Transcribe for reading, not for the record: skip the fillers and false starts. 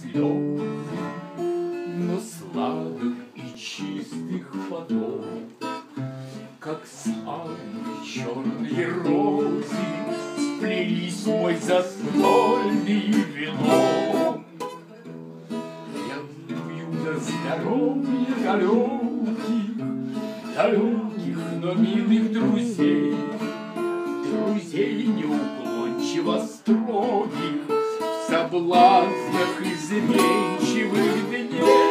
слезы, но сладок и чистых поток, как самые черные розы сплелись в мой застольный венок. Я пью на здоровье далеких, но милых друзей, друзей неуклончиво строгих, в соблазнах изменчивых дней.